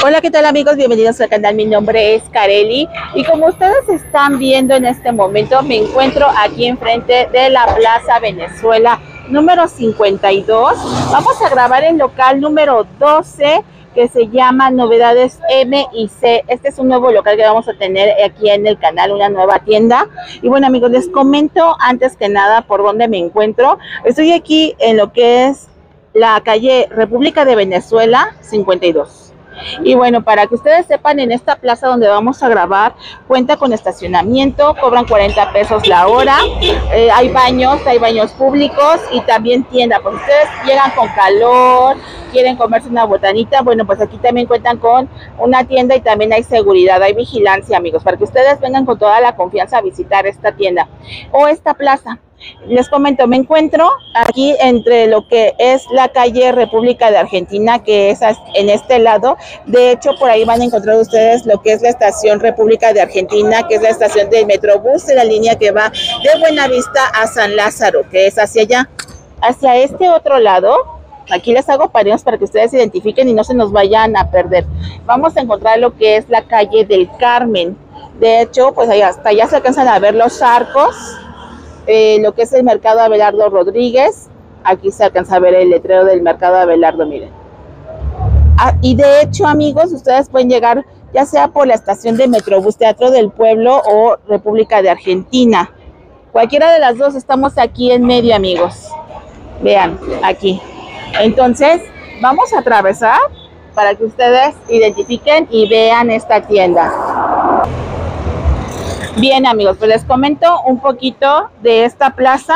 Hola, ¿qué tal amigos? Bienvenidos al canal, mi nombre es Kareli y como ustedes están viendo en este momento, me encuentro aquí enfrente de la Plaza Venezuela número 52. Vamos a grabar el local número 12 que se llama Novedades M y C. Este es un nuevo local que vamos a tener aquí en el canal, una nueva tienda. Y bueno amigos, les comento antes que nada por dónde me encuentro. Estoy aquí en lo que es la calle República de Venezuela 52. Y bueno, para que ustedes sepan, en esta plaza donde vamos a grabar, cuenta con estacionamiento, cobran 40 pesos la hora, hay baños públicos y también tienda. Pues ustedes llegan con calor, quieren comerse una botanita, bueno, pues aquí también cuentan con una tienda y también hay seguridad, hay vigilancia, amigos, para que ustedes vengan con toda la confianza a visitar esta tienda o esta plaza. Les comento, me encuentro aquí entre lo que es la calle República de Argentina, que es en este lado. De hecho, por ahí van a encontrar ustedes lo que es la estación República de Argentina, que es la estación del Metrobús de la línea que va de Buenavista a San Lázaro, que es hacia allá. Hacia este otro lado, aquí les hago paneos para que ustedes se identifiquen y no se nos vayan a perder. Vamos a encontrar lo que es la calle del Carmen. De hecho, pues ahí hasta allá se alcanzan a ver los arcos. Lo que es el mercado Abelardo Rodríguez, aquí se alcanza a ver el letrero del mercado Abelardo, miren. Y de hecho, amigos, ustedes pueden llegar ya sea por la estación de Metrobús Teatro del Pueblo o República de Argentina. Cualquiera de las dos, estamos aquí en medio, amigos. Vean, aquí. Entonces, vamos a atravesar para que ustedes identifiquen y vean esta tienda. Bien amigos, pues les comento un poquito de esta plaza.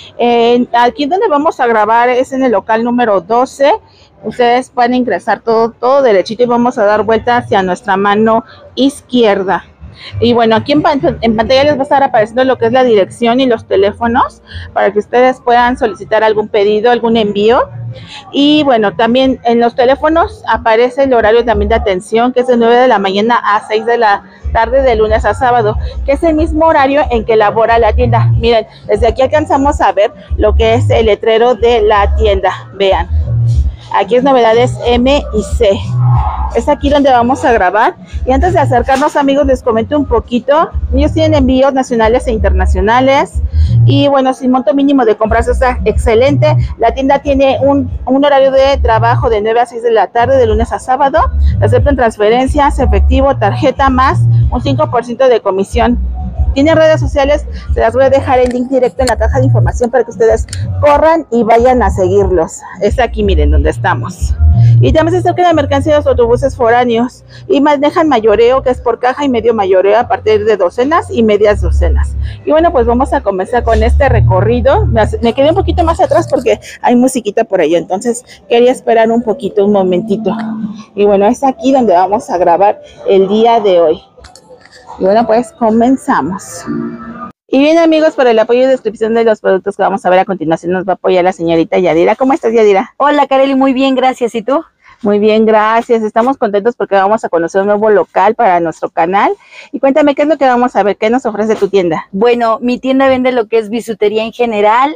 Aquí donde vamos a grabar es en el local número 12. Ustedes pueden ingresar todo derechito y vamos a dar vuelta hacia nuestra mano izquierda. Y bueno, aquí en pantalla les va a estar apareciendo lo que es la dirección y los teléfonos para que ustedes puedan solicitar algún pedido, algún envío. Y bueno, también en los teléfonos aparece el horario también de atención, que es de 9 de la mañana a 6 de la tarde de lunes a sábado, que es el mismo horario en que labora la tienda. Miren, desde aquí alcanzamos a ver lo que es el letrero de la tienda. Vean, aquí es Novedades M y C. Es aquí donde vamos a grabar. Y antes de acercarnos, amigos, les comento un poquito. Ellos tienen envíos nacionales e internacionales. Y bueno, sin monto mínimo de compras está excelente. La tienda tiene un horario de trabajo de 9 a 6 de la tarde, de lunes a sábado. Aceptan transferencias, efectivo, tarjeta, más un 5% de comisión. Tiene redes sociales, se las voy a dejar el link directo en la caja de información para que ustedes corran y vayan a seguirlos. Es aquí, miren, donde estamos. Y también se acercan la mercancía de los autobuses foráneos y manejan mayoreo, que es por caja y medio mayoreo a partir de docenas y medias docenas. Y bueno, pues vamos a comenzar con este recorrido. Me quedé un poquito más atrás porque hay musiquita por ahí, entonces quería esperar un momentito. Y bueno, es aquí donde vamos a grabar el día de hoy. Y bueno, pues comenzamos. Y bien amigos, por el apoyo y descripción de los productos que vamos a ver a continuación nos va a apoyar la señorita Yadira. ¿Cómo estás, Yadira? Hola, Kareli, muy bien, gracias. ¿Y tú? Muy bien, gracias. Estamos contentos porque vamos a conocer un nuevo local para nuestro canal. Y cuéntame, ¿qué es lo que vamos a ver? ¿Qué nos ofrece tu tienda? Bueno, mi tienda vende lo que es bisutería en general,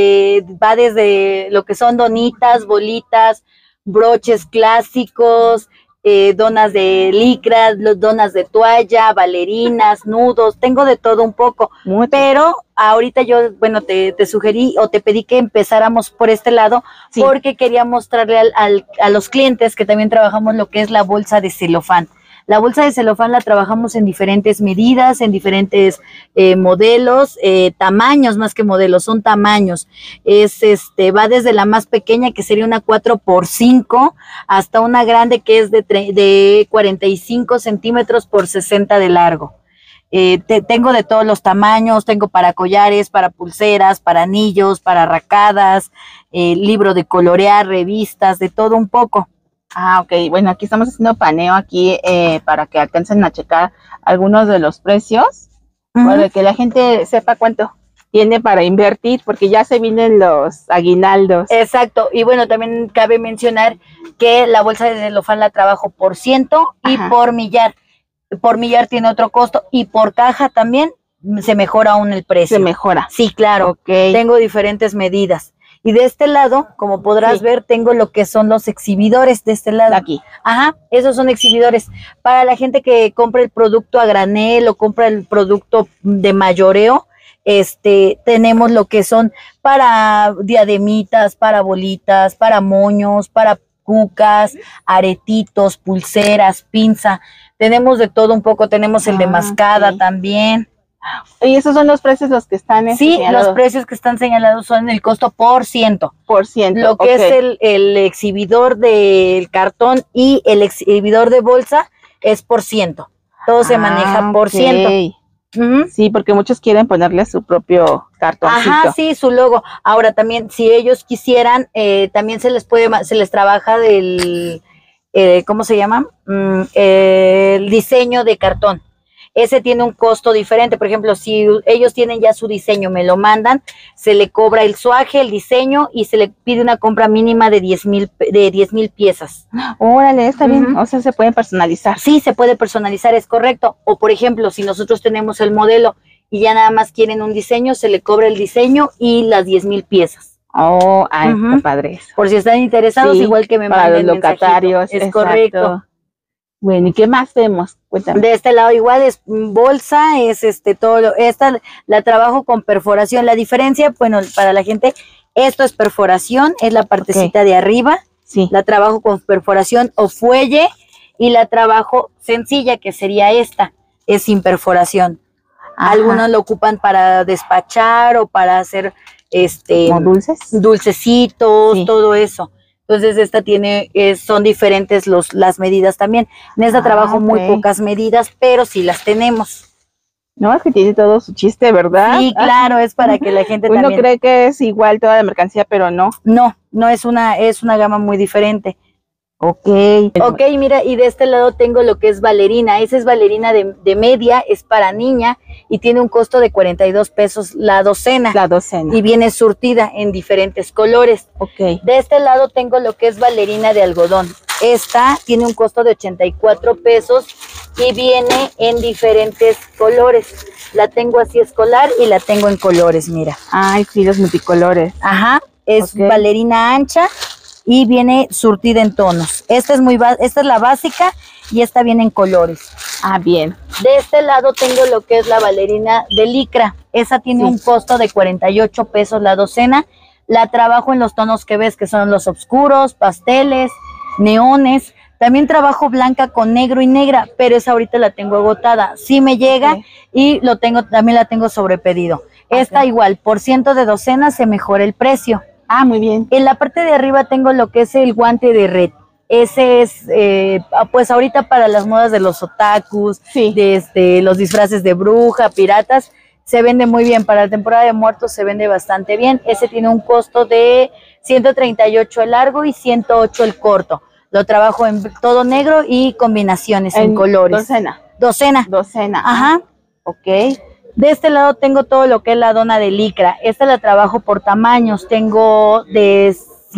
va desde lo que son donitas, bolitas, broches clásicos, donas de licra, donas de toalla, bailarinas, nudos, tengo de todo un poco. Pero ahorita yo, bueno, te sugerí o te pedí que empezáramos por este lado, sí, porque quería mostrarle a los clientes que también trabajamos lo que es la bolsa de celofán. La bolsa de celofán la trabajamos en diferentes medidas, en diferentes modelos, tamaños más que modelos, son tamaños. Va desde la más pequeña, que sería una 4x5, hasta una grande que es de 45 centímetros por 60 de largo. Tengo de todos los tamaños, tengo para collares, para pulseras, para anillos, para arracadas, libro de colorear, revistas, de todo un poco. Ah, ok. Bueno, aquí estamos haciendo paneo aquí para que alcancen a checar algunos de los precios, para que la gente sepa cuánto tiene para invertir, porque ya se vienen los aguinaldos. Exacto. Y bueno, también cabe mencionar que la bolsa de celofán la trabajo por ciento y por millar. Por millar tiene otro costo y por caja también se mejora aún el precio. Se mejora. Sí, claro. Okay. Tengo diferentes medidas. Y de este lado, como podrás ver, tengo lo que son los exhibidores de este lado. De aquí. Ajá, esos son exhibidores. Para la gente que compra el producto a granel o compra el producto de mayoreo, tenemos lo que son para diademitas, para bolitas, para moños, para cucas, aretitos, pulseras, pinza. Tenemos de todo un poco, tenemos el de mascada también. Y esos son los precios los que están Sí, señalados. los precios que están señalados son el costo por ciento. Por ciento. Lo que es el exhibidor del cartón y el exhibidor de bolsa es por ciento. Todo se maneja por ciento. Sí, porque muchos quieren ponerle su propio cartoncito. Ajá, sí, su logo. Ahora también, si ellos quisieran, también se les trabaja del, ¿cómo se llama? El diseño de cartón. Ese tiene un costo diferente. Por ejemplo, si ellos tienen ya su diseño, me lo mandan, se le cobra el suaje, el diseño y se le pide una compra mínima de 10,000 piezas. Órale, está bien. O sea, se pueden personalizar. Sí, se puede personalizar, es correcto. O por ejemplo, si nosotros tenemos el modelo y ya nada más quieren un diseño, se le cobra el diseño y las 10,000 piezas. Oh, ay, está padre eso. Por si están interesados, igual que me para manden los locatarios. Es correcto. Bueno, ¿y qué más vemos? Cuéntame. De este lado igual es bolsa, es todo, esta la trabajo con perforación. La diferencia, bueno, para la gente, esto es perforación, es la partecita de arriba. Sí. La trabajo con perforación o fuelle y la trabajo sencilla, que sería esta, es sin perforación. Ajá. Algunos lo ocupan para despachar o para hacer ¿como dulces? Dulcecitos, todo eso. Entonces esta son diferentes las medidas también. En esta trabajo muy pocas medidas, pero sí las tenemos. No, es que tiene todo su chiste, ¿verdad? Sí, claro, es para que la gente Uno también... cree que es igual toda la mercancía, pero no. No, es una gama muy diferente. Ok, mira, y de este lado tengo lo que es bailarina. Esa es bailarina de media, es para niña y tiene un costo de 42 pesos la docena. La docena. Y viene surtida en diferentes colores. Ok. De este lado tengo lo que es bailarina de algodón. Esta tiene un costo de 84 pesos y viene en diferentes colores. La tengo así escolar y la tengo en colores, mira. Ay, sí, los multicolores. Ajá, es bailarina ancha y viene surtida en tonos. Esta es la básica y esta viene en colores. Ah, bien. De este lado tengo lo que es la bailarina de licra. Esa tiene un costo de 48 pesos la docena. La trabajo en los tonos que ves, que son los oscuros, pasteles, neones. También trabajo blanca con negro y negra, pero esa ahorita la tengo agotada. Sí me llega y también la tengo sobre pedido. Esta igual, por ciento de docena se mejora el precio. Ah, muy bien. En la parte de arriba tengo lo que es el guante de red. Ese es, pues ahorita para las modas de los otakus, de los disfraces de bruja, piratas, se vende muy bien. Para la temporada de muertos se vende bastante bien. Ese tiene un costo de 138 el largo y 108 el corto. Lo trabajo en todo negro y combinaciones en colores. Docena. Ajá. Ok. De este lado tengo todo lo que es la dona de licra. Esta la trabajo por tamaños. Tengo de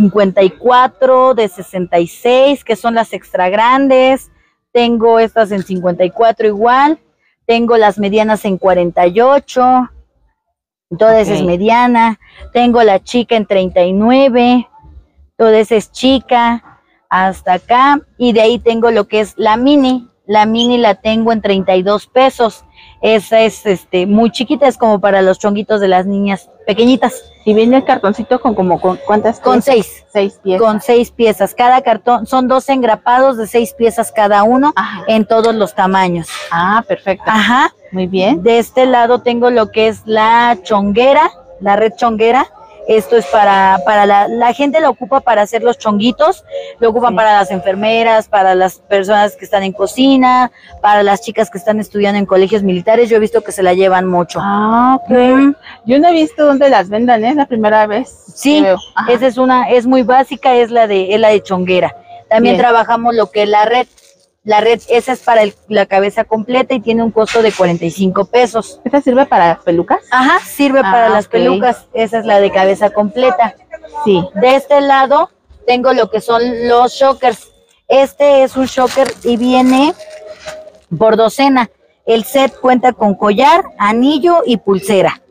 54, de 66, que son las extra grandes. Tengo estas en 54 igual. Tengo las medianas en 48. Toda esa es mediana. Tengo la chica en 39. Toda esa es chica. Hasta acá. Y de ahí tengo lo que es la mini. La mini la tengo en 32 pesos. Esa es muy chiquita, es como para los chonguitos de las niñas pequeñitas. Y viene el cartoncito con ¿cuántas piezas? Con 6. 6 piezas. Con 6 piezas. Cada cartón, son 12 engrapados de 6 piezas cada uno. Ajá. En todos los tamaños. Ah, perfecto. Ajá. Muy bien. De este lado tengo lo que es la chonguera, la red chonguera. Esto es para la gente lo ocupa para hacer los chonguitos, lo ocupan para las enfermeras, para las personas que están en cocina, para las chicas que están estudiando en colegios militares. Yo he visto que se la llevan mucho. Ah, ok. Yo no he visto dónde las vendan, es la primera vez. Sí, esa es muy básica, es la de chonguera. También trabajamos lo que es la red. La red, esa es para la cabeza completa y tiene un costo de 45 pesos. ¿Esa sirve para pelucas? Ajá, sirve para las pelucas. Esa es la de cabeza completa. Sí. De este lado tengo lo que son los shockers. Este es un shocker y viene por docena. El set cuenta con collar, anillo y pulsera.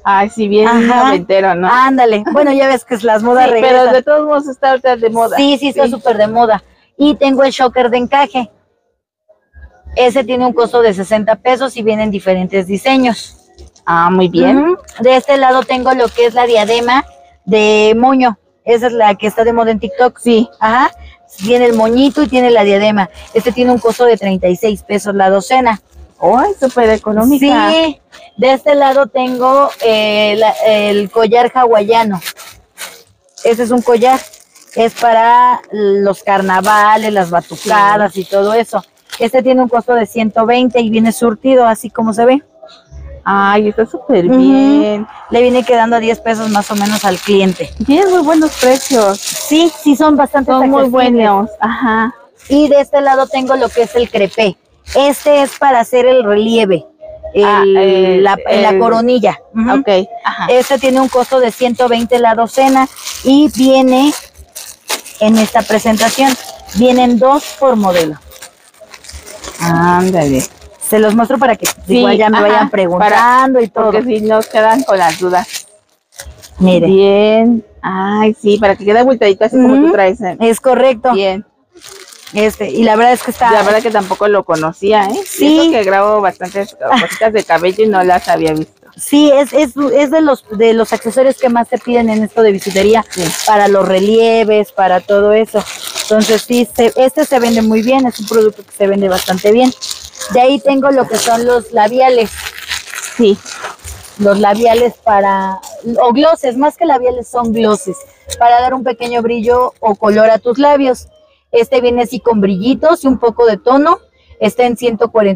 Ay, sí, bien Ajá. noventero, ¿no? Ándale. Bueno, ya ves que las modas Sí, regresan. pero de todos modos está ahorita de moda. Sí, sí, está súper de moda. Y tengo el choker de encaje. Ese tiene un costo de 60 pesos y vienen diferentes diseños. Ah, muy bien. De este lado tengo lo que es la diadema de moño. Esa es la que está de moda en TikTok. Sí. Ajá. Tiene el moñito y tiene la diadema. Este tiene un costo de 36 pesos la docena. ¡Ay, súper económica! Sí. De este lado tengo el collar hawaiano. Ese es un collar. Es para los carnavales, las batucadas y todo eso. Este tiene un costo de 120 y viene surtido, así como se ve. Ay, está súper bien. Le viene quedando a 10 pesos más o menos al cliente. Tiene muy buenos precios. Sí, sí son bastante Son muy accesibles. buenos. Ajá. Y de este lado tengo lo que es el crepé. Este es para hacer el relieve. La coronilla. Ok. Ajá. Este tiene un costo de 120 la docena y viene en esta presentación. Vienen 2 por modelo. Ándale. Se los muestro para que Sí, igual ya me ajá, vayan preguntando y todo. Porque si nos quedan con las dudas. Mire. Bien. Ay, sí, para que quede abultadito así como tú traes. Es correcto. Bien. Y la verdad es que está... La verdad que tampoco lo conocía, ¿eh? Sí. Y eso que grabo bastantes cositas de cabello y no las había visto. Sí, es de los accesorios que más se piden en esto de bisutería, Sí. para los relieves, para todo eso. Entonces sí, este se vende muy bien, es un producto que se vende bastante bien. De ahí tengo lo que son los labiales. Sí. Los labiales o glosses, más que labiales son glosses, para dar un pequeño brillo o color a tus labios. Este viene así con brillitos y un poco de tono. Está en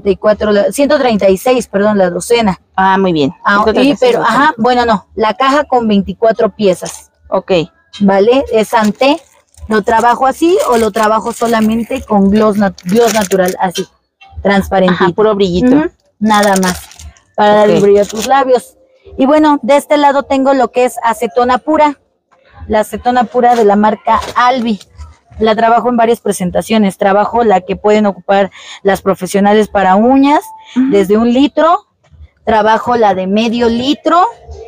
136, perdón, la docena. Ah, muy bien. Pero, bueno, no, la caja con 24 piezas. Ok. ¿Vale? Es ante. Lo trabajo así o lo trabajo solamente con gloss natural, así, transparentito. Ajá, puro brillito. Nada más, para dar el brillo a tus labios. Y bueno, de este lado tengo lo que es acetona pura. La acetona pura de la marca Albi. La trabajo en varias presentaciones. Trabajo la que pueden ocupar las profesionales para uñas, desde 1 litro. Trabajo la de medio litro.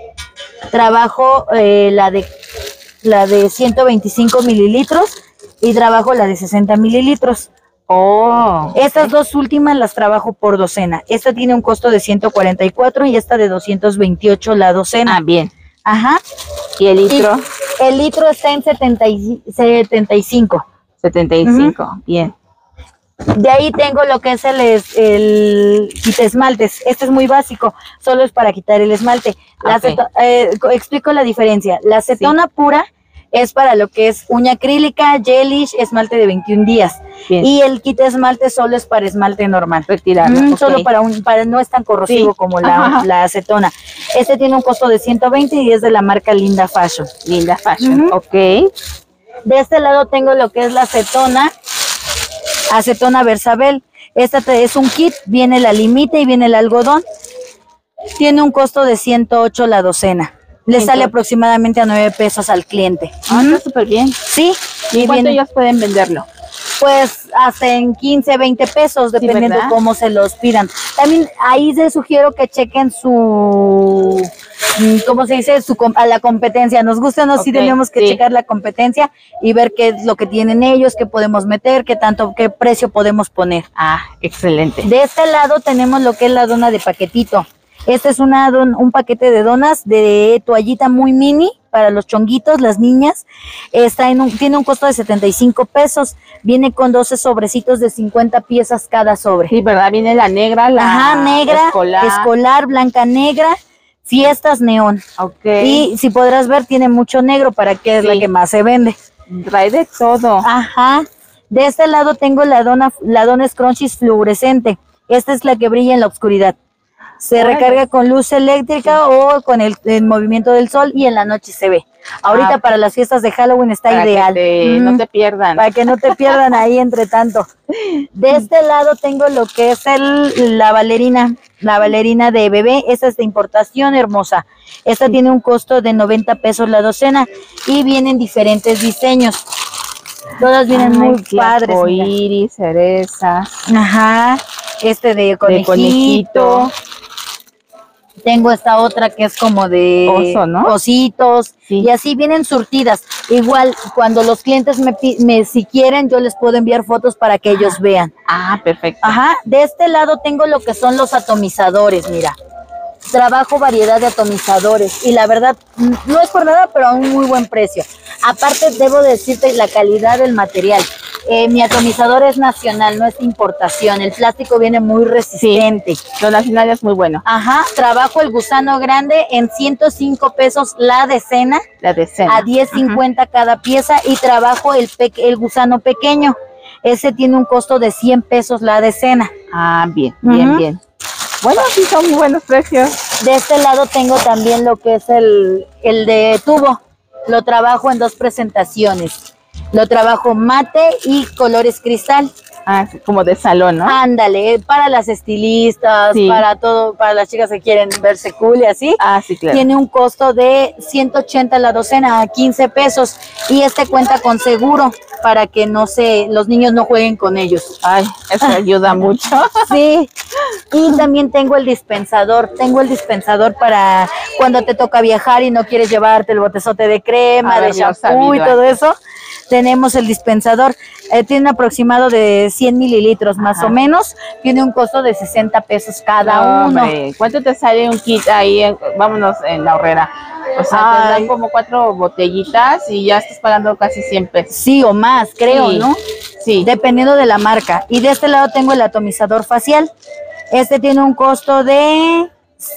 Trabajo la de 125 mililitros. Y trabajo la de 60 mililitros. Oh. Estas dos últimas las trabajo por docena. Esta tiene un costo de 144 y esta de 228 la docena. Ah, bien. Ajá. ¿Y el litro? Y el litro está en 75. 75, bien. De ahí tengo lo que es el quitaesmaltes. Este es muy básico, solo es para quitar el esmalte. Explico la diferencia. La acetona pura es para lo que es uña acrílica, gelish, esmalte de 21 días. Bien. Y el quitaesmalte solo es para esmalte normal. Retirarlo. Solo para no es tan corrosivo como la acetona. Este tiene un costo de 120 y es de la marca Linda Fashion. Linda Fashion, ok. De este lado tengo lo que es la acetona Versabel. Esta es un kit, viene la limita y viene el algodón. Tiene un costo de 108 la docena. Le sale aproximadamente a 9 pesos al cliente. Ah, está súper bien. Sí. ¿Y cuánto ellos pueden venderlo? Pues hasta en 15, 20 pesos, dependiendo de cómo se los pidan. También ahí les sugiero que chequen ¿cómo se dice? A la competencia. Nos gusta o no, sí tenemos que checar la competencia y ver qué es lo que tienen ellos, qué podemos meter, qué precio podemos poner. Ah, excelente. De este lado tenemos lo que es la dona de paquetito. Este es un paquete de donas de toallita muy mini para los chonguitos, las niñas. Tiene un costo de 75 pesos. Viene con 12 sobrecitos de 50 piezas cada sobre. Sí, ¿verdad? Viene la negra, negra, escolar, blanca, negra, fiestas, neón. Ok. Y si podrás ver, tiene mucho negro, para que es la que más se vende. Trae de todo. Ajá. De este lado tengo la dona Scrunchies fluorescente. Esta es la que brilla en la oscuridad. Se recarga con luz eléctrica o con el movimiento del sol y en la noche se ve. Ahorita para las fiestas de Halloween está ideal. No te pierdan. Para que no te pierdan ahí entre tanto. De este lado tengo lo que es la bailarina de bebé. Esta es de importación, hermosa. Esta tiene un costo de 90 pesos la docena y vienen diferentes diseños. Todas vienen muy padres. Arcoíris, cereza. Ajá. De conejito. Tengo esta otra que es como de Oso, ¿no? ositos, Sí. y así vienen surtidas. Igual, cuando los clientes si quieren, yo les puedo enviar fotos para que ellos vean. Ah, perfecto. Ajá, de este lado tengo lo que son los atomizadores, mira. Trabajo variedad de atomizadores y la verdad, no es por nada, pero a un muy buen precio. Aparte, debo decirte la calidad del material. Mi atomizador es nacional, no es de importación. El plástico viene muy resistente. Sí, lo nacional es muy bueno. Ajá, trabajo el gusano grande en 105 pesos la decena, La decena. a 10.50 cada pieza, y trabajo el gusano pequeño. Ese tiene un costo de 100 pesos la decena. Ah, bien, bien, bien. Bueno, sí, son muy buenos precios. De este lado tengo también lo que es el de tubo. Lo trabajo en dos presentaciones. Lo trabajo mate y colores cristal. Ah, como de salón, ¿no? Ándale, para las estilistas, Sí. para todo, para las chicas que quieren verse cool y así. Ah, sí, claro. Tiene un costo de 180 la docena, a 15 pesos. Y este cuenta con seguro para que los niños no jueguen con ellos. Ay, eso ayuda mucho. Sí. Y también tengo el dispensador. Tengo el dispensador para cuando te toca viajar y no quieres llevarte el botezote de crema, de shampoo y todo eso. Tenemos el dispensador. Tiene un aproximado de 100 mililitros más o menos. Tiene un costo de 60 pesos cada uno. ¿Cuánto te sale un kit ahí? Vámonos en la Horrera. O sea, te dan como 4 botellitas y ya estás pagando casi 100 pesos. Sí, o más, creo, Sí. ¿no? Sí. Dependiendo de la marca. Y de este lado tengo el atomizador facial. Este tiene un costo de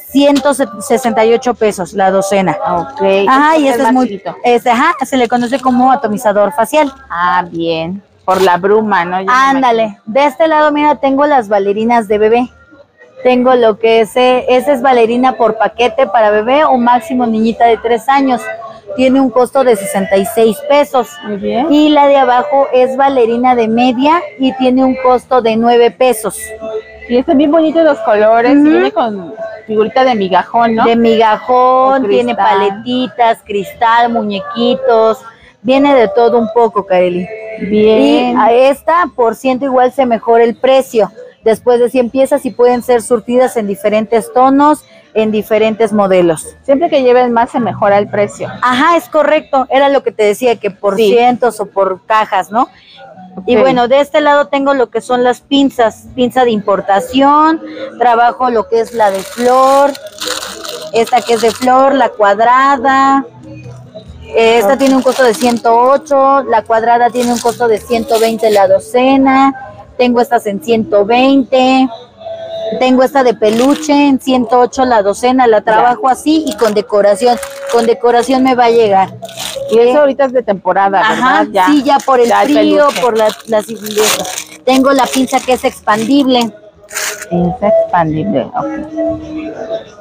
168 pesos la docena. Ok. Ajá, y este es muy, chiquito. se le conoce como atomizador facial. Ah, bien. Por la bruma, ¿no? Ándale. De este lado, mira, tengo las bailarinas de bebé. Tengo lo que esa es bailarina por paquete para bebé o máximo niñita de 3 años. Tiene un costo de 66 pesos. Muy bien. Y la de abajo es bailarina de media y tiene un costo de 9 pesos. Y están bien bonitos los colores. Y viene con figurita de migajón, ¿no? De migajón, O tiene cristal. paletitas, cristal, muñequitos. Viene de todo un poco, Kareli. Bien. Y a esta, por ciento igual se mejora el precio. Después de 100 piezas y pueden ser surtidas en diferentes tonos, en diferentes modelos. Siempre que lleven más se mejora el precio. Ajá, es correcto. Era lo que te decía, que por cientos o por cajas, ¿no? Y bueno, de este lado tengo lo que son las pinzas, pinza de importación, trabajo lo que es la de flor, esta que es de flor, la cuadrada, esta tiene un costo de 108, la cuadrada tiene un costo de 120 la docena, tengo estas en 120, tengo esta de peluche en 108 la docena, la trabajo así y con decoración me va a llegar. Y eso ahorita es de temporada, ¿verdad? Ajá, ya. Sí, ya por el Ya frío, peluche. por las tengo la pinza que es expandible. Pinza expandible, ok.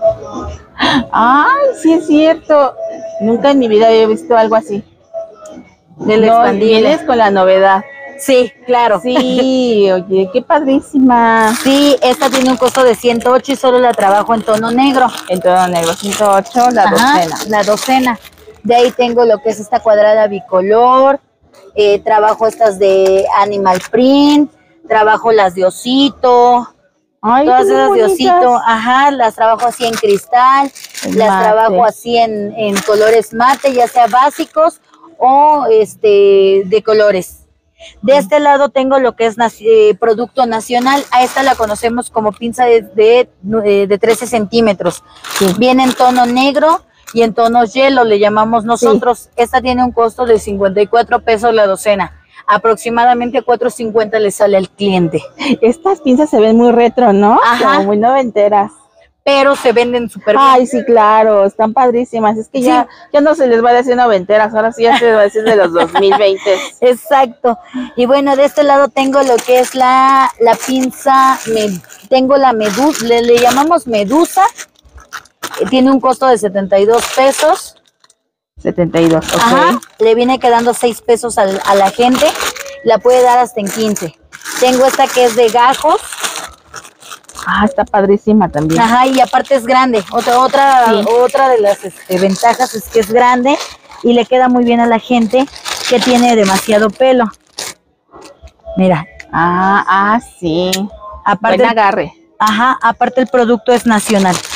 Ay, sí es cierto. Nunca en mi vida había visto algo así. Del No, expandible. vienes con la novedad. Sí, claro. Sí, oye, qué padrísima. Sí, esta tiene un costo de 108 y solo la trabajo en tono negro. En tono negro, 108 la docena. La docena. De ahí tengo lo que es esta cuadrada bicolor. Trabajo estas de animal print. Trabajo las de osito. Ay, Todas qué esas de bonitas. osito, las trabajo así en cristal, las Mate. trabajo así en colores mate, ya sea básicos o de colores. De este lado tengo lo que es producto nacional. A esta la conocemos como pinza de 13 centímetros. Sí. Viene en tono negro y en tono hielo, le llamamos nosotros. Esta tiene un costo de 54 pesos la docena. Aproximadamente 4.50 le sale al cliente. Estas pinzas se ven muy retro, ¿no? Ajá. Como muy noventeras. Pero se venden súper bien. Ay, sí, claro, están padrísimas. Es que ya no se les va a decir noventeras, ahora sí ya se les va a decir de los 2020. Exacto. Y bueno, de este lado tengo lo que es la pinza, tengo la medusa, le llamamos medusa. Tiene un costo de 72 pesos. 72, ok. Ajá, le viene quedando 6 pesos a la gente. La puede dar hasta en 15. Tengo esta que es de gajos. Ah, está padrísima también. Ajá, y aparte es grande. Otra de las ventajas es que es grande y le queda muy bien a la gente que tiene demasiado pelo. Mira. Sí. Aparte Buen agarre. Ajá, aparte el producto es nacional.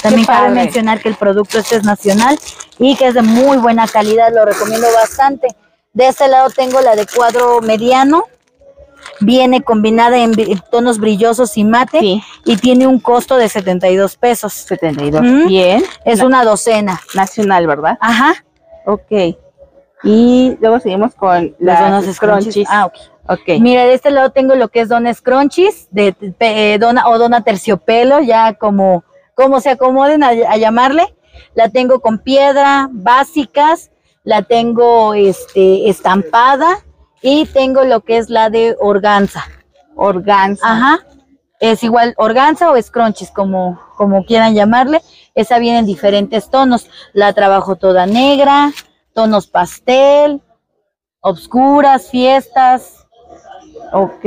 También cabe padre. mencionar que el producto este es nacional y que es de muy buena calidad, lo recomiendo bastante. De este lado tengo la de cuadro mediano, viene combinada en tonos brillosos y mate, Sí. y tiene un costo de 72 pesos. 72. Ujú. Bien. Es una docena. Nacional, ¿verdad? Ajá. Ok. Y luego seguimos con Las las donas scrunchies. Ah, ok. Ok. Mira, de este lado tengo lo que es dona scrunchies, dona o dona terciopelo, ya como se acomoden a llamarle. La tengo con piedra, básicas, la tengo estampada, y tengo lo que es la de organza. Organza. Ajá. Es igual organza o scrunchies, como quieran llamarle. Esa viene en diferentes tonos. La trabajo toda negra, tonos pastel, obscuras, fiestas. Ok.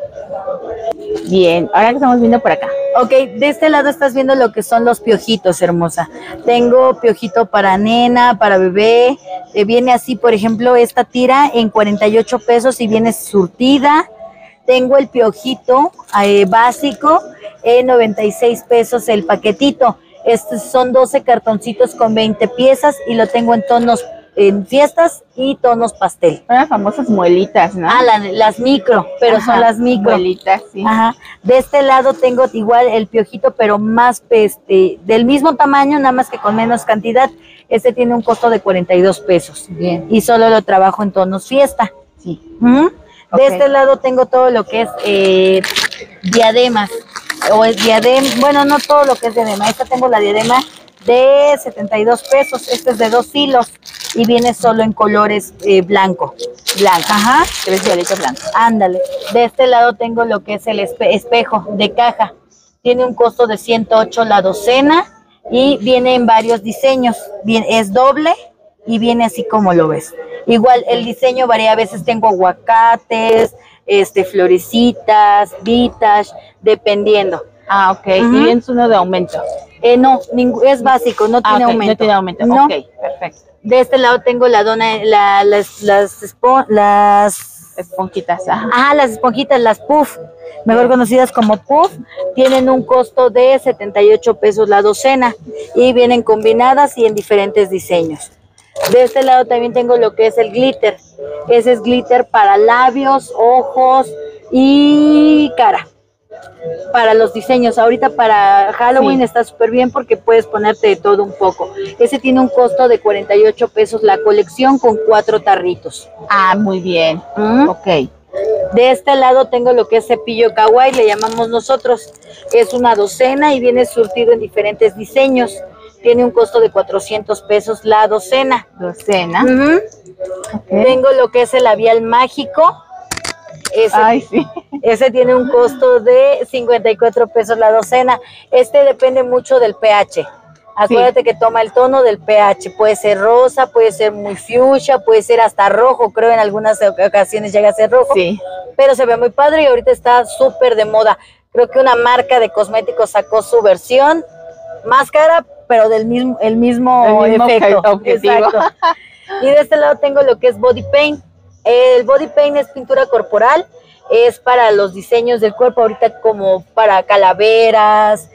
Bien. Ahora que estamos viendo por acá. Ok, de este lado estás viendo lo que son los piojitos, hermosa. Tengo piojito para nena, para bebé. Viene así, por ejemplo, esta tira en 48 pesos y viene surtida. Tengo el piojito básico en 96 pesos el paquetito. Estos son 12 cartoncitos con 20 piezas y lo tengo en tonos en fiestas y tonos pastel. Son las famosas muelitas, ¿no? Ah, las micro, pero Ajá, son las micro. muelitas, sí. Ajá. De este lado tengo igual el piojito, pero más del mismo tamaño, nada más que con menos cantidad. Este tiene un costo de 42 pesos. Bien. Y solo lo trabajo en tonos fiesta. Sí. Ujú. Ok. De este lado tengo todo lo que es diademas. O es diadema, bueno, no todo lo que es diadema. Esta tengo la diadema de 72 pesos. Este es de 2 hilos y viene solo en colores blanco. Blanca. Ajá. Tres hielitos blancos. Ándale. De este lado tengo lo que es el espejo de caja. Tiene un costo de 108 la docena y viene en varios diseños. Bien, es doble y viene así como lo ves. Igual el diseño varía, a veces tengo aguacates, florecitas, vintage, dependiendo. Ah, ok. Ujú. Y es uno de aumento. No, es básico, no tiene ok, aumento. No tiene aumento. No. Ok, perfecto. De este lado tengo las Esponjitas. Ajá. Ah, las esponjitas, las puff, mejor conocidas como puff, tienen un costo de 78 pesos la docena y vienen combinadas y en diferentes diseños. De este lado también tengo lo que es el glitter. Ese es glitter para labios, ojos y cara. Para los diseños, ahorita para Halloween Sí. está súper bien porque puedes ponerte de todo un poco. Ese tiene un costo de 48 pesos la colección con 4 tarritos. Ah, muy bien. Ok. De este lado tengo lo que es cepillo kawaii, le llamamos nosotros. Es una docena y viene surtido en diferentes diseños. Tiene un costo de 400 pesos la docena. Docena. Ujú. Okay. Tengo lo que es el labial mágico. Ay, sí. Ese tiene un costo de 54 pesos la docena. Este depende mucho del pH. Acuérdate que toma el tono del pH. Puede ser rosa, puede ser muy fuchsia, puede ser hasta rojo. Creo en algunas ocasiones llega a ser rojo. Sí. Pero se ve muy padre y ahorita está súper de moda. Creo que una marca de cosméticos sacó su versión más cara, pero el mismo efecto. Objetivo. Exacto. Y de este lado tengo lo que es body paint. El body paint es pintura corporal, es para los diseños del cuerpo, ahorita como para calaveras,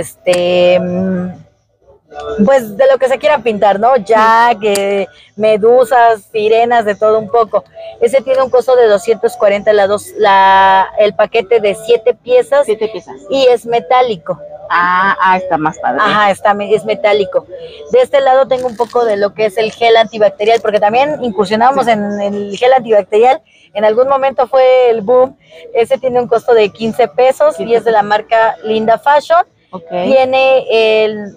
pues de lo que se quiera pintar, ¿no? Jack, medusas, sirenas, de todo un poco. Ese tiene un costo de 240 el paquete de 7 piezas. 7 piezas. Y es metálico. Está más padre. Ajá, es metálico. De este lado tengo un poco de lo que es el gel antibacterial, porque también incursionamos en el gel antibacterial. En algún momento fue el boom. Ese tiene un costo de 15 pesos y es de la marca Linda Fashion. Okay. Tiene el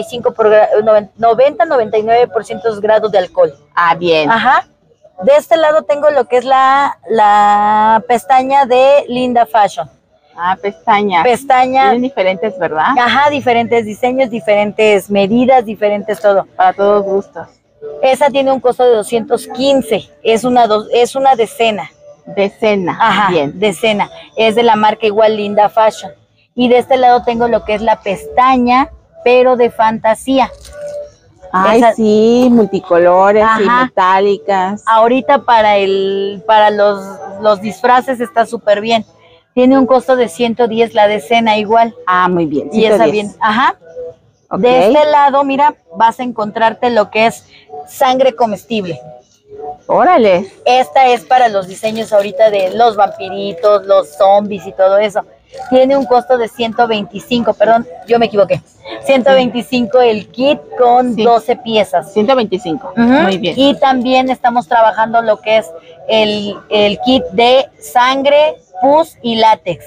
99% grados de alcohol. Bien. Ajá. De este lado tengo lo que es la pestaña de Linda Fashion. Pestaña. Tienen diferentes, ¿verdad? Ajá, diferentes diseños, diferentes medidas, diferentes todo. Para todos gustos. Esa tiene un costo de 215. Es una decena. Decena. Ajá, bien. Decena. Es de la marca igual Linda Fashion. Y de este lado tengo lo que es la pestaña, pero de fantasía. Sí, multicolores. Ajá. Y metálicas. Ahorita para los disfraces está súper bien. Tiene un costo de 110 la decena igual. Muy bien. 110. Y esa bien. Ajá. Ok. De este lado, mira, vas a encontrarte lo que es sangre comestible. Órale. Esta es para los diseños ahorita de los vampiritos, los zombies y todo eso. Tiene un costo de 125, perdón, yo me equivoqué. 125 el kit con 12 piezas. 125. Ujú. Muy bien. Y también estamos trabajando lo que es el kit de sangre, pus y látex.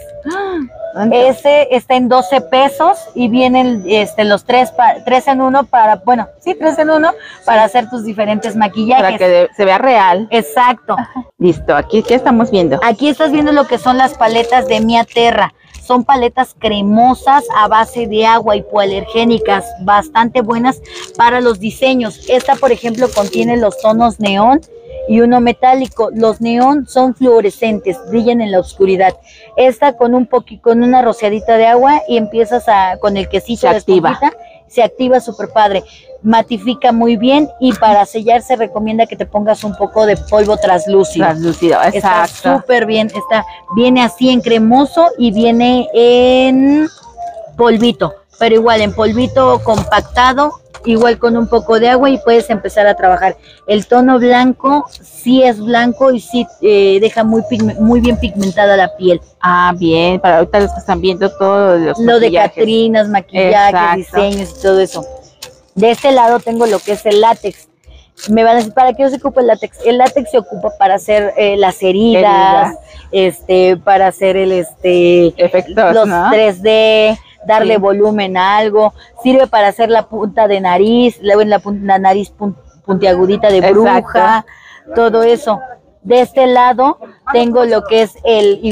Ese está en 12 pesos y vienen los tres en uno para, bueno, sí, 3 en 1 para hacer tus diferentes maquillajes. Para que se vea real. Exacto. Listo, aquí, ¿qué estamos viendo? Aquí estás viendo lo que son las paletas de Mia Terra. Son paletas cremosas a base de agua, hipoalergénicas, bastante buenas para los diseños. Esta, por ejemplo, contiene los tonos neón y uno metálico. Los neón son fluorescentes, brillan en la oscuridad. Esta con una rociadita de agua y empiezas con el quesito de esponjita, se activa súper padre. Matifica muy bien y para sellar se recomienda que te pongas un poco de polvo translúcido. Translúcido, Está exacto. súper bien, viene así en cremoso y viene en polvito, pero igual en polvito compactado, igual con un poco de agua y puedes empezar a trabajar. El tono blanco sí es blanco y sí deja muy bien pigmentada la piel. Ah, bien, para ahorita los que están viendo todos los Lo de maquillajes. catrinas, maquillajes, Exacto. diseños y todo eso. De este lado tengo lo que es el látex. Me van a decir, ¿para qué se ocupa el látex? El látex se ocupa para hacer las heridas, para hacer efectos, los ¿no? 3D, darle Sí. volumen a algo. Sirve para hacer la punta de nariz, la nariz puntiagudita de bruja, Exacto. todo eso. De este lado tengo lo que es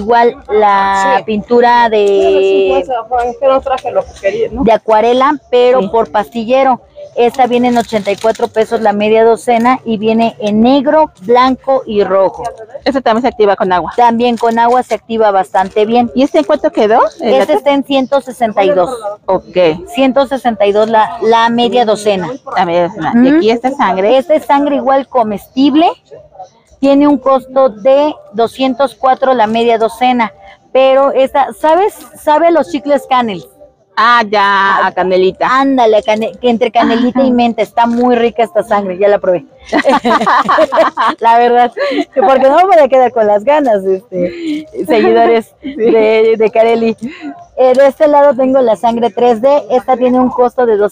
la pintura de acuarela, pero Sí. por pastillero. Esta viene en 84 pesos la media docena y viene en negro, blanco y rojo. Eso también se activa con agua. También con agua se activa bastante bien. ¿Y este en cuánto quedó? Este está en 162. Ok. 162 la media docena. A ver, y aquí esta sangre. Esta es sangre igual comestible. Tiene un costo de 204 la media docena. Pero esta, ¿sabe los chicles Canel? Ah, ya, a canelita. Ándale, que entre canelita y menta, está muy rica esta sangre, ya la probé. La verdad, porque no me voy a quedar con las ganas, seguidores de Carelli. De este lado tengo la sangre 3D, esta tiene un costo de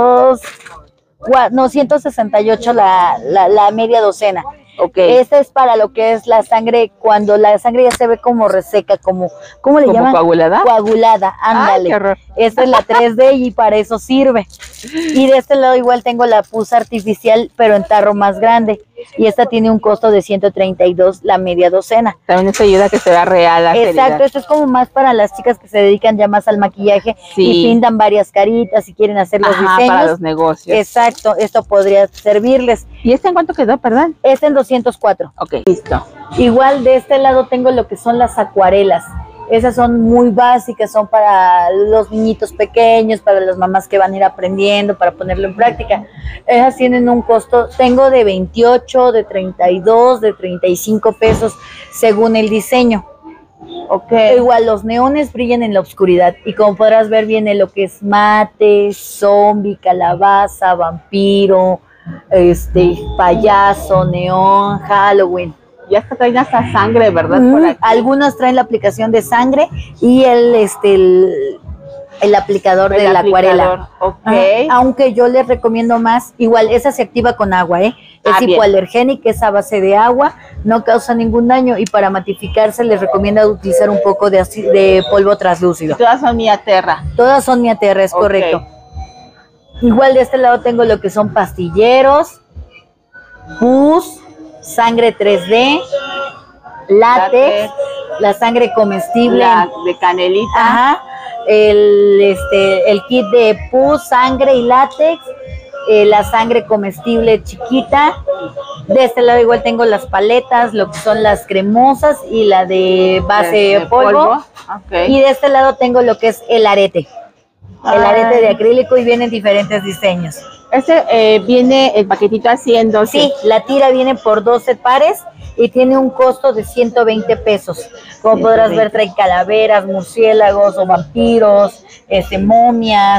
168 la media docena. Okay. Esta es para lo que es la sangre, cuando la sangre ya se ve como reseca, ¿cómo le llaman? ¿Coagulada? Coagulada, ándale. Ay, qué horror. Esta es la 3D y para eso sirve. Y de este lado igual tengo la pus artificial, pero en tarro más grande. Y esta tiene un costo de 132 la media docena. También eso ayuda a que se vea real la Exacto, seriedad. esto es como más para las chicas que se dedican ya más al maquillaje y pintan varias caritas y quieren hacer los diseños. Para los negocios. Exacto, esto podría servirles. ¿Y este en cuánto quedó, perdón? Este en 204. Ok, listo. Igual de este lado tengo lo que son las acuarelas. Esas son muy básicas, son para los niñitos pequeños, para las mamás que van a ir aprendiendo, para ponerlo en práctica. Esas tienen un costo, tengo de 28, de 32, de 35 pesos, según el diseño. Okay. Igual los neones brillan en la oscuridad y como podrás ver viene lo que es mate, zombie, calabaza, vampiro, payaso, neón, Halloween. Ya hasta traen hasta sangre, ¿verdad? Por aquí. Algunas traen la aplicación de sangre y el aplicador de la acuarela. Okay. Aunque yo les recomiendo más, igual esa se activa con agua, es hipoalergénica, es a base de agua, no causa ningún daño y para matificarse les recomienda utilizar un poco de polvo translúcido. Y todas son Mia Terra. Todas son Mia Terra, es correcto. Igual de este lado tengo lo que son pastilleros, pus, sangre 3D, látex, la sangre comestible de canelita. Ajá, el kit de pus, sangre y látex, la sangre comestible chiquita. De este lado igual tengo las paletas, lo que son las cremosas y la de base polvo. Okay. Y de este lado tengo lo que es el arete. El arete de acrílico y vienen diferentes diseños. Viene el paquetito haciendo. Sí, la tira viene por 12 pares y tiene un costo de 120 pesos. Como 120. Podrás ver, trae calaveras, murciélagos o vampiros, momias,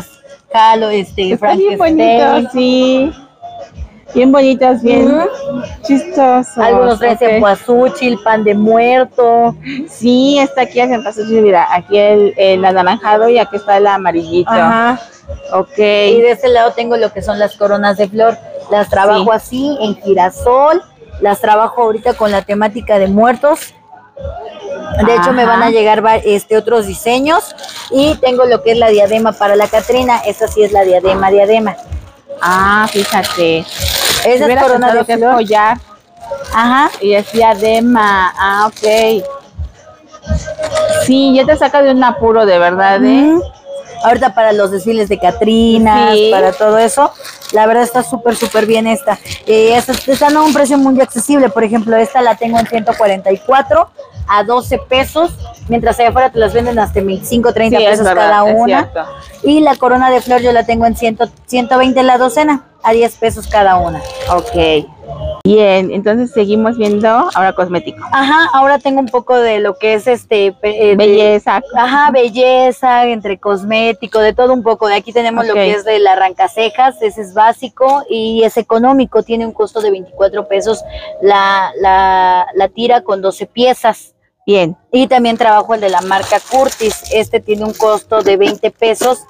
Halo, Está bien Frankenstein. bonito, sí. Bien bonitas, bien chistosos. Algunos traen Ok. cempasúchil, pan de muerto. Sí, está aquí el cempasúchil, mira, aquí el anaranjado y aquí está el amarillito. Ajá. Ok. Y de este lado tengo lo que son las coronas de flor. Las trabajo Sí. así, en girasol. Las trabajo ahorita con la temática de muertos. De hecho, me van a Ajá. llegar otros diseños. Y tengo lo que es la diadema para la Catrina. Esa sí es la diadema. Ah, fíjate. Esa es Hubiera corona pensado de que es flor. collar Ajá. y es diadema. Ah, ok. Sí, ya te saca de un apuro, de verdad, ¿eh? Ujú. Ahorita para los desfiles de Catrinas, Sí. para todo eso, la verdad está súper bien esta. Están a un precio muy accesible. Por ejemplo, esta la tengo en 144 a 12 pesos, mientras allá afuera te las venden hasta 25, 30 Sí, es pesos verdad, cada es una. cierto. Y la corona de flor yo la tengo en 120 la docena, a 10 pesos cada una. Ok. Bien, entonces seguimos viendo ahora cosmético. Ajá, ahora tengo un poco de lo que es Belleza. ajá, belleza, entre cosmético, de todo un poco. De aquí tenemos lo Ok. que es del arrancacejas, ese es básico y es económico, tiene un costo de 24 pesos la tira con 12 piezas. Bien. Y también trabajo el de la marca Curtis, este tiene un costo de 20 pesos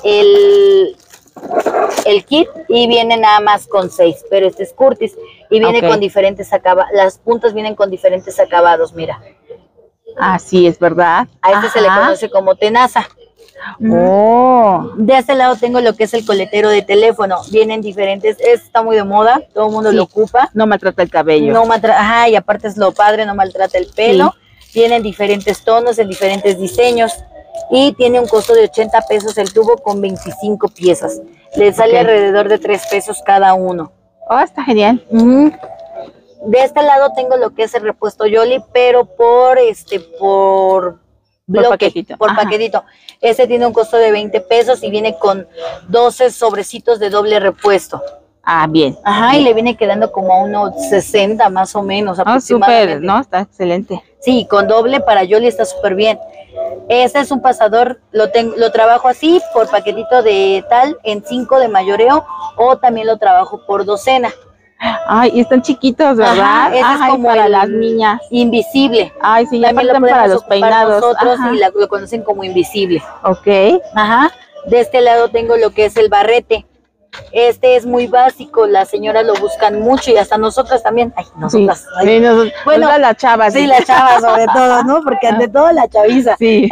el kit y viene nada más con 6, pero este es Curtis y viene Ok. con diferentes acabados, las puntas vienen con diferentes acabados, mira. Ah, sí, es verdad. A este se le Ajá. conoce como tenaza. Oh, De este lado tengo lo que es el coletero de teléfono. Vienen diferentes, está muy de moda, todo el mundo sí. lo ocupa. No maltrata el cabello. No ajá, y aparte es lo padre, no maltrata el pelo. Tienen diferentes tonos, en diferentes diseños. Y tiene un costo de 80 pesos el tubo con 25 piezas. Le sale Ok. alrededor de 3 pesos cada uno. Oh, está genial. Ujú. De este lado tengo lo que es el repuesto Yoli, pero por bloque, paquetito. por Ajá. paquetito. Este tiene un costo de 20 pesos y viene con 12 sobrecitos de doble repuesto. Ah, bien. Ajá, bien. y le viene quedando como a unos 60 más o menos Oh, aproximadamente. súper, ¿no? Está excelente. Sí, con doble para Yoli está súper bien. Este es un pasador, lo trabajo así por paquetito de tal en 5 de mayoreo o también lo trabajo por docena. Ay, y están chiquitos, ¿verdad? Ajá, ese es Ay, como para el las niñas. invisible. Ay, sí, ya También lo faltan para podemos los ocupar peinados. nosotros Ajá. y lo conocen como invisible. Ok. Ajá. De este lado tengo lo que es el barrete. Este es muy básico, las señoras lo buscan mucho y hasta nosotras también. Ay, nosotras. Sí, Ay. sí, Bueno, nosotras las chavas. Sí, las chavas sobre todo, ¿no? Porque ante todo la chaviza. Sí.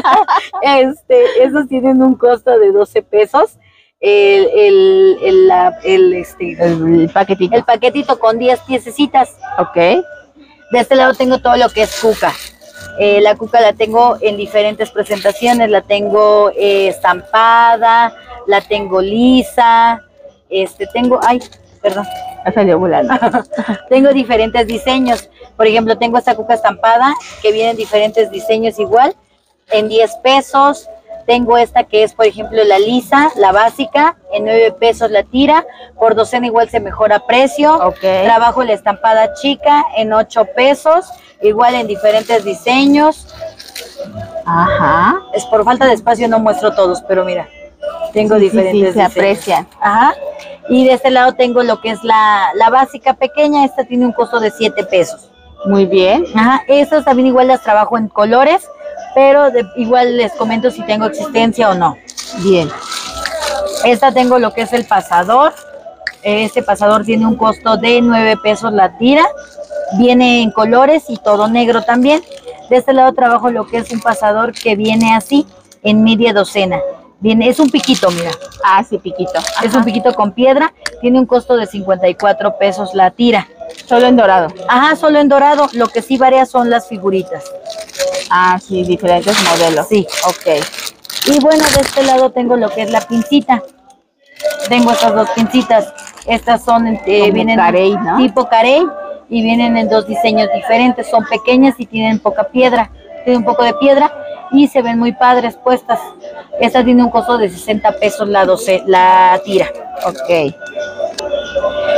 Esos tienen un costo de 12 pesos. El paquetito. El paquetito con 10 piececitas. Ok. De este lado tengo todo lo que es cuca. La cuca la tengo en diferentes presentaciones, la tengo estampada, la tengo lisa, perdón, Ya salió volando. tengo diferentes diseños. Por ejemplo, tengo esta cuca estampada que viene en diferentes diseños igual, en 10 pesos. Tengo esta que es, por ejemplo, la lisa, la básica, en 9 pesos la tira. Por docena igual se mejora precio. Ok. Trabajo la estampada chica en 8 pesos, igual en diferentes diseños. Ajá. Es por falta de espacio no muestro todos, pero mira, tengo Sí, diferentes se diseños. aprecian. Ajá. Y de este lado tengo lo que es la básica pequeña, esta tiene un costo de 7 pesos. Muy bien. Ajá, estas también igual las trabajo en colores, pero igual les comento si tengo existencia o no. Bien. Esta tengo lo que es el pasador. Este pasador tiene un costo de 9 pesos la tira. Viene en colores y todo negro también. De este lado trabajo lo que es un pasador que viene así, en media docena. Es un piquito, mira. Ah, sí, piquito. Ajá. Es un piquito con piedra. Tiene un costo de 54 pesos la tira. Solo en dorado. Ajá, solo en dorado. Lo que sí varía son las figuritas. Ah, sí, diferentes modelos. Sí. Ok. Y bueno, de este lado tengo lo que es la pincita. Tengo estas dos pincitas. Estas son, vienen carey, ¿no? tipo carey y vienen en dos diseños diferentes. Son pequeñas y tienen poca piedra. Tienen un poco de piedra y se ven muy padres puestas. Esta tiene un costo de 60 pesos la tira. Ok.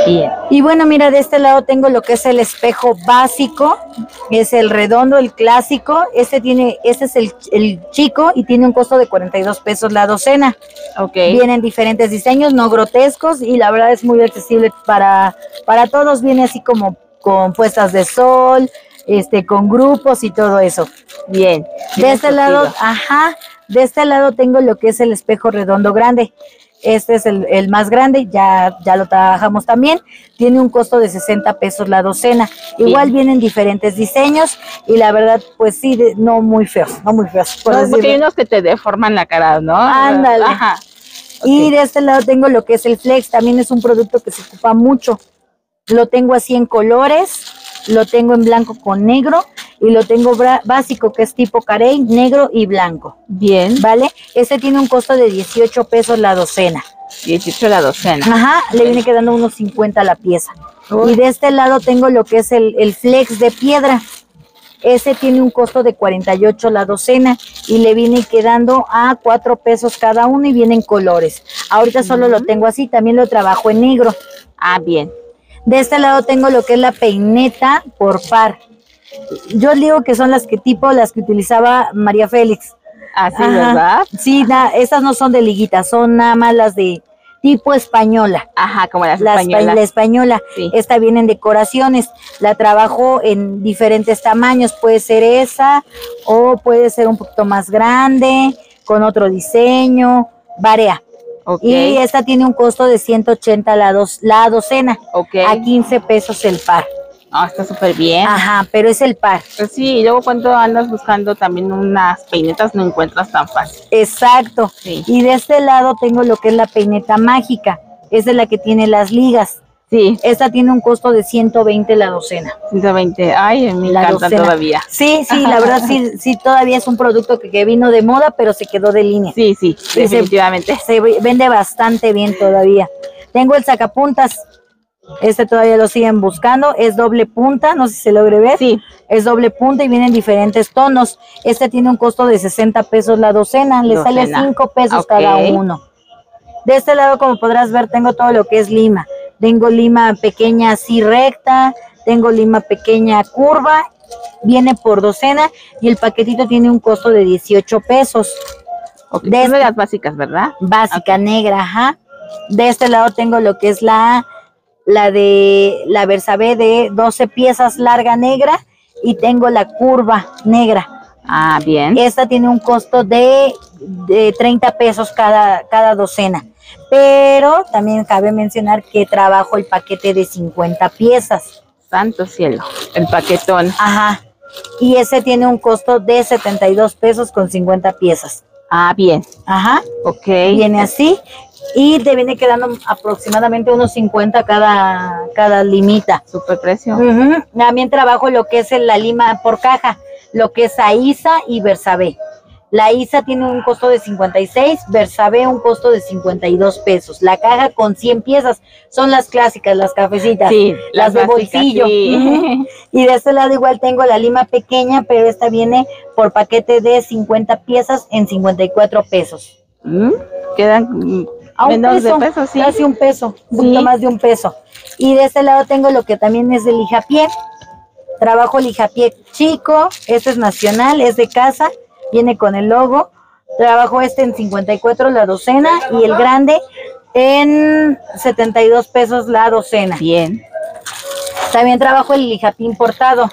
Bien. Y bueno, mira, de este lado tengo lo que es el espejo básico, es el redondo, el clásico. Este es el chico y tiene un costo de 42 pesos la docena. Ok. Vienen diferentes diseños, no grotescos, y la verdad es muy accesible para todos. Viene así como con puestas de sol, con grupos y todo eso. Bien. De este lado, de este lado tengo lo que es el espejo redondo grande. Este es el más grande, ya lo trabajamos también. Tiene un costo de 60 pesos la docena. Igual vienen diferentes diseños y la verdad, pues sí, no muy feos. Porque hay unos que te deforman la cara, ¿no? Ándale. Ajá. Y de este lado tengo lo que es el flex, también es un producto que se ocupa mucho. Lo tengo así en colores, lo tengo en blanco con negro y lo tengo básico, que es tipo carey, negro y blanco. Bien. ¿Vale? Este tiene un costo de 18 pesos la docena. 18 la docena. Ajá, le viene quedando unos 50 la pieza. Uy. Y de este lado tengo lo que es el flex de piedra. Ese tiene un costo de 48 la docena y le viene quedando a 4 pesos cada uno y viene en colores. Ahorita solo lo tengo así, también lo trabajo en negro. Ah, bien. De este lado tengo lo que es la peineta por par. Yo digo que son las que utilizaba María Félix. Así, ¿verdad? Sí, estas no son de liguitas, son nada más las de tipo española. Ajá, como las españolas. La española. Sí. Esta viene en decoraciones. La trabajo en diferentes tamaños. Puede ser esa o puede ser un poquito más grande, con otro diseño. Varía. Okay. Y esta tiene un costo de 180 la docena. Okay. A 15 pesos el par. Ah, está súper bien. Ajá, pero es el par. Pues sí, y luego cuando andas buscando también unas peinetas no encuentras tan fácil. Exacto. Sí. Y de este lado tengo lo que es la peineta mágica. Esa es la que tiene las ligas. Sí. Esta tiene un costo de 120 la docena. 120. Ay, me encantan todavía. Sí, la verdad sí, todavía es un producto que vino de moda, pero se quedó de línea. Sí, definitivamente. Se vende bastante bien todavía. Tengo el sacapuntas. Este todavía lo siguen buscando, es doble punta, no sé si se logre ver. Sí. Es doble punta y viene en diferentes tonos. Este tiene un costo de 60 pesos la docena, le sale 5 pesos cada uno. De este lado, como podrás ver, tengo todo lo que es lima. Tengo lima pequeña así recta, tengo lima pequeña curva, viene por docena y el paquetito tiene un costo de 18 pesos. Okay. Son de las básicas, ¿verdad? Básica, negra, ajá. De este lado tengo lo que es la de la Versace de 12 piezas larga negra y tengo la curva negra. Ah, bien. Esta tiene un costo de 30 pesos cada docena. Pero también cabe mencionar que trabajo el paquete de 50 piezas. Santo cielo, el paquetón. Ajá. Y ese tiene un costo de 72 pesos con 50 piezas. Ah, bien. Ajá. Ok. Viene así. Y te viene quedando aproximadamente unos 50 cada limita. Super precio. También trabajo lo que es la lima por caja, lo que es AISA y Versace. La ISA tiene un costo de 56, Versace un costo de 52 pesos. La caja con 100 piezas son las clásicas, las cafecitas, sí, las de básicas, bolsillo. Sí. Y de este lado igual tengo la lima pequeña, pero esta viene por paquete de 50 piezas en 54 pesos. Quedan a un menos peso, de peso, sí. Casi un peso, un poquito más de un peso. Y de este lado tengo lo que también es de lijapié. Trabajo lijapié chico, este es nacional, es de casa, viene con el logo. Trabajo este en 54 la docena y el grande en 72 pesos la docena. Bien. También trabajo el lijapié importado.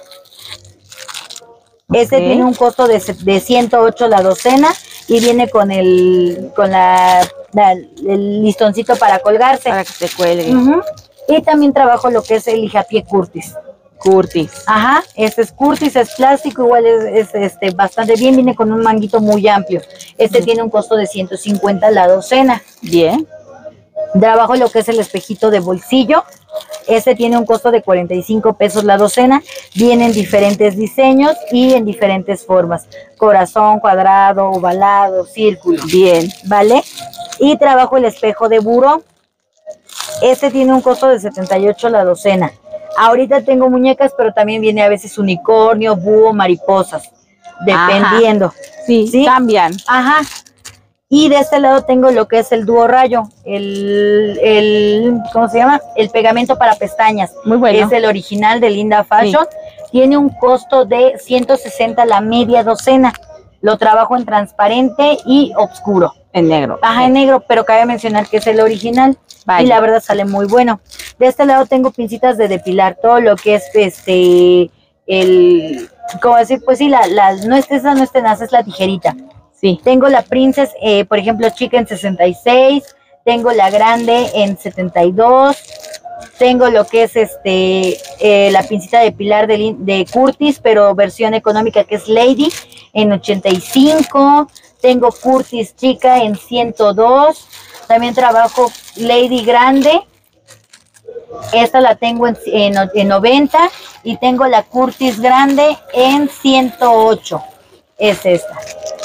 Este tiene un costo de 108 la docena y viene con el listoncito para colgarse. Para que se cuelgue. Y también trabajo lo que es el lijapié Curtis. Curtis. Ajá, este es Curtis, es plástico, igual es bastante bien, viene con un manguito muy amplio. Este tiene un costo de 150 la docena. Bien. Trabajo lo que es el espejito de bolsillo. Este tiene un costo de 45 pesos la docena. Viene en diferentes diseños y en diferentes formas. Corazón, cuadrado, ovalado, círculo. Bien. ¿Vale? Y trabajo el espejo de buró. Este tiene un costo de 78 la docena. Ahorita tengo muñecas, pero también viene a veces unicornio, búho, mariposas. Dependiendo. Sí, cambian. Ajá. Y de este lado tengo lo que es el Dúo Rayo, ¿cómo se llama? El pegamento para pestañas. Muy bueno. Es el original de Linda Fashion. Sí. Tiene un costo de 160 la media docena. Lo trabajo en transparente y oscuro. En negro. Ajá, en negro, pero cabe mencionar que es el original. Vaya. Y la verdad sale muy bueno. De este lado tengo pincitas de depilar, todo lo que es ¿cómo decir? Pues sí, no es tenaz, es la tijerita. Sí. Tengo la Princess, por ejemplo, chica en 66, tengo la grande en 72, tengo lo que es la pincita de depilar de Curtis, pero versión económica, que es Lady, en 85, tengo Curtis chica en 102, también trabajo Lady grande, esta la tengo en 90, y tengo la Curtis grande en 108, es esta.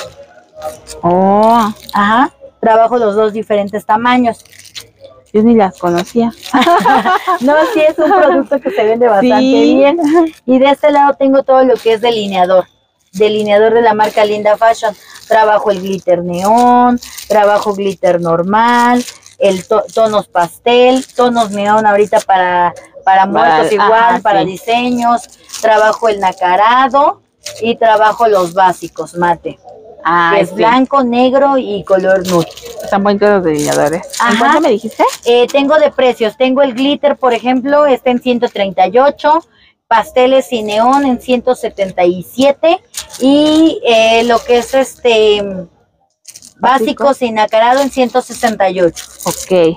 Oh, ajá, trabajo los dos diferentes tamaños. Yo ni las conocía. No, sí, es un producto que se vende bastante bien. Y de este lado tengo todo lo que es delineador de la marca Linda Fashion. Trabajo el glitter neón, trabajo glitter normal, tonos pastel, tonos neón ahorita para muertos igual, ajá, para diseños. Trabajo el nacarado y trabajo los básicos mate. Que es blanco, negro y color nude. Están bonitos los delineadores. ¿En cuánto me dijiste? Tengo de precios. Tengo el glitter, por ejemplo, está en 138. Pasteles y neón en 177. Y lo que es básico sin nacarado en 168. Ok.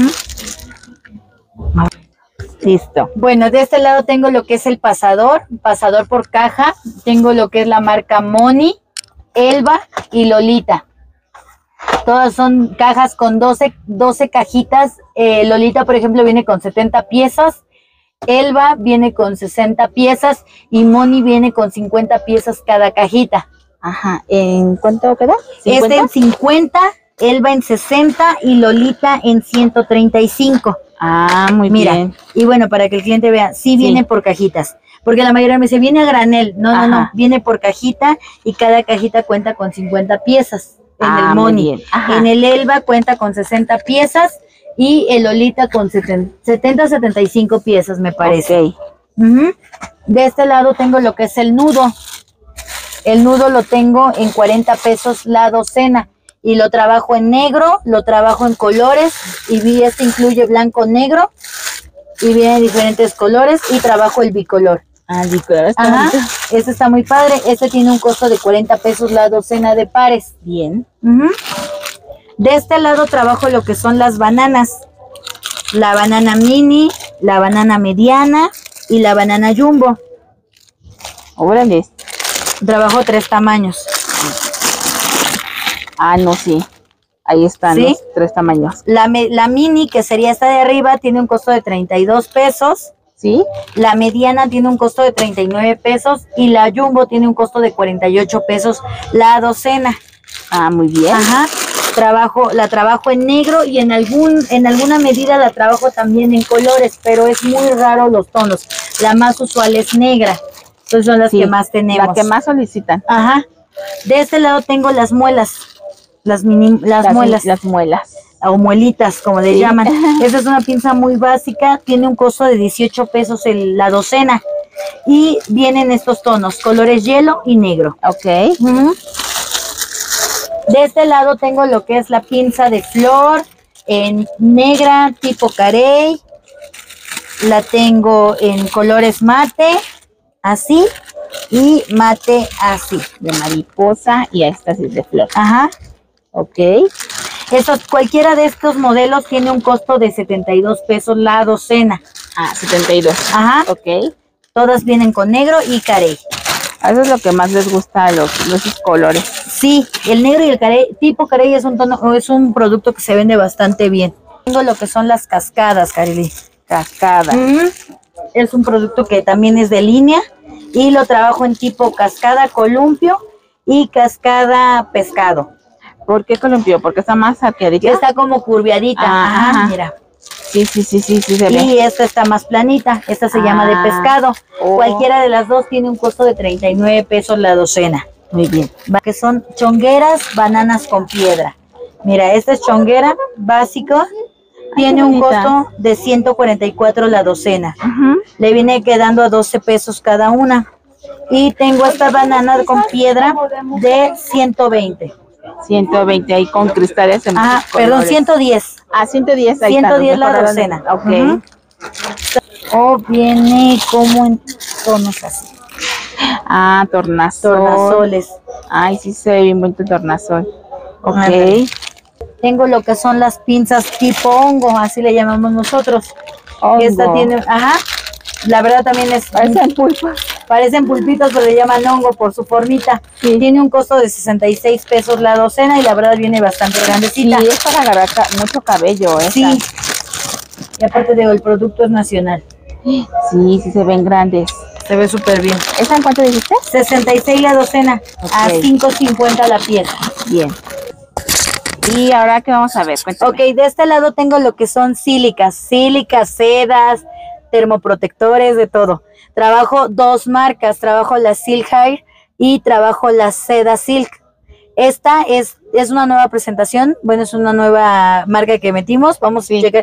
Listo. Bueno, de este lado tengo lo que es el pasador por caja. Tengo lo que es la marca Moni, Elba y Lolita. Todas son cajas con 12 cajitas. Lolita, por ejemplo, viene con 70 piezas. Elba viene con 60 piezas. Y Moni viene con 50 piezas cada cajita. Ajá. ¿En cuánto queda? ¿50? En 50, Elba en 60 y Lolita en 135. Ah, muy bien. Y bueno, para que el cliente vea, sí viene por cajitas. Porque la mayoría me dice, viene a granel. No, viene por cajita y cada cajita cuenta con 50 piezas en el Moni. En el Elba cuenta con 60 piezas y el Lolita con 70-75 piezas, me parece. Okay. De este lado tengo lo que es el nudo. El nudo lo tengo en 40 pesos la docena y lo trabajo en negro, lo trabajo en colores y incluye blanco, negro y viene diferentes colores y trabajo el bicolor. Ah, el bicolor está bonito. Este está muy padre. Este tiene un costo de 40 pesos la docena de pares. Bien. De este lado trabajo lo que son las bananas. La banana mini, la banana mediana y la banana jumbo. Órale. Trabajo 3 tamaños. Ah, no, sí. Ahí están los 3 tamaños. La mini, que sería esta de arriba, tiene un costo de 32 pesos. ¿Sí? La mediana tiene un costo de 39 pesos y la jumbo tiene un costo de 48 pesos la docena. Ah, muy bien. Ajá. La trabajo en negro y en alguna medida la trabajo también en colores, pero es muy raro los tonos. La más usual es negra. Entonces son las que más tenemos. La que más solicitan. Ajá. De este lado tengo las muelas. Las muelas. Las muelas. O muelitas, como le llaman. Esta es una pinza muy básica, tiene un costo de 18 pesos la docena. Y vienen estos tonos, colores hielo y negro. Ok. De este lado tengo lo que es la pinza de flor, en negra, tipo carey. La tengo en colores mate, así, y mate así. De mariposa y esta sí es de flor. Ajá. Ok. Cualquiera de estos modelos tiene un costo de 72 pesos la docena. Ah, 72. Ajá. Ok. Todas vienen con negro y carey. Eso es lo que más les gusta a los colores. Sí, el negro y el carey, tipo carey es un producto que se vende bastante bien. Tengo lo que son las cascadas, Kareli. Cascada. Es un producto que también es de línea y lo trabajo en tipo cascada columpio y cascada pescado. ¿Por qué columpio? Porque está más arqueadita. Está como curviadita. Ajá, mira. Sí, se ve. Y esta está más planita. Esta se llama de pescado. Cualquiera de las dos tiene un costo de 39 pesos la docena. Muy bien. Que son chongueras, bananas con piedra. Mira, esta es chonguera básico. Tiene un bonita. costo de 144 la docena. Ujú. Le viene quedando a 12 pesos cada una. Y tengo esta banana con piedra de 120. 120 ahí con cristales en Ah, muchos perdón, colores. 110. Ah, 110 ahí 110 está, la mejoraron. docena. Ok. Ujú. O viene como en tonos así. Ah, tornasol. Tornasoles. Ay, sí se ve bien bonito el tornasol. Ok. Ándale. Tengo lo que son las pinzas tipo hongo, así le llamamos nosotros. Hongo. Esta tiene, ajá, la verdad también es, Parecen pulpas. parecen pulpitos, pero le llaman hongo por su formita. Sí. Tiene un costo de 66 pesos la docena y la verdad viene bastante Sí, grandecita. es para agarrar mucho cabello, esa. Sí. Y aparte digo, el producto es nacional. Sí, sí se ven grandes. Se ve súper bien. ¿Esa en cuánto dijiste? 66 la docena, a Ok. 5.50 la pieza. Bien. Y ahora, ¿qué vamos a ver? Cuéntame. Ok, de este lado tengo lo que son sílicas, sedas, termoprotectores, de todo. Trabajo dos marcas, trabajo la Silk Hair y trabajo la Seda Silk. Esta es una nueva presentación, bueno, es una nueva marca que metimos, vamos Sí. a checar.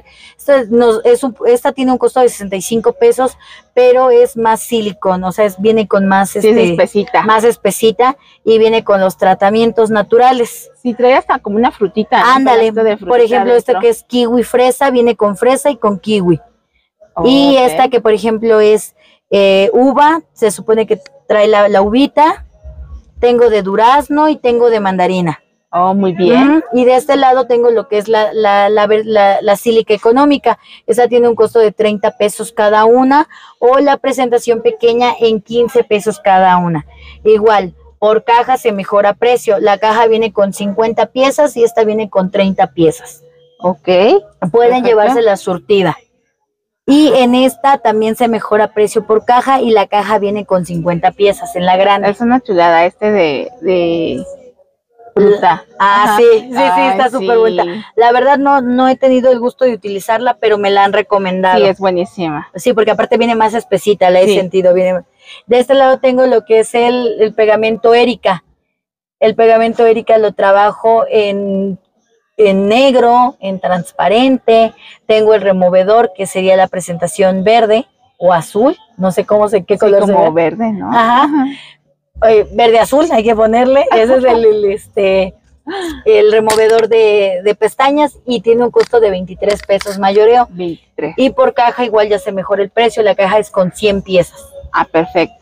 Esta tiene un costo de 65 pesos, pero es más silicón, o sea, viene con más, Sí, es espesita. más espesita y viene con los tratamientos naturales. Sí, trae hasta como una frutita. ¿no? Ándale, Un pedacito de frutita por ejemplo, dentro. esta que es kiwi fresa, viene con fresa y con kiwi. Y Ok. esta que, por ejemplo, es uva, se supone que trae la uvita. Tengo de durazno y tengo de mandarina. Oh, muy bien. Ujú. Y de este lado tengo lo que es la sílica económica. Esa tiene un costo de 30 pesos cada una, o la presentación pequeña en 15 pesos cada una. Igual, por caja se mejora precio. La caja viene con 50 piezas y esta viene con 30 piezas. Ok. Pueden Perfecto. llevarse la surtida. Y en esta también se mejora precio por caja y la caja viene con 50 piezas en la grande. Es una chulada de fruta. Ah, Ajá. sí, Ay, está súper sí. bonita. La verdad no he tenido el gusto de utilizarla, pero me la han recomendado. Sí, es buenísima. Sí, porque aparte viene más espesita, la he Sí. sentido. De este lado tengo lo que es el pegamento Erika. El pegamento Erika lo trabajo en negro, en transparente. Tengo el removedor, que sería la presentación verde o azul. No sé qué color Sí, se como ve. verde, ¿no? Ajá. Verde azul, hay que ponerle. Ese es el removedor de pestañas y tiene un costo de 23 pesos mayoreo. 23. Y por caja igual ya se mejora el precio, la caja es con 100 piezas. Ah, perfecto.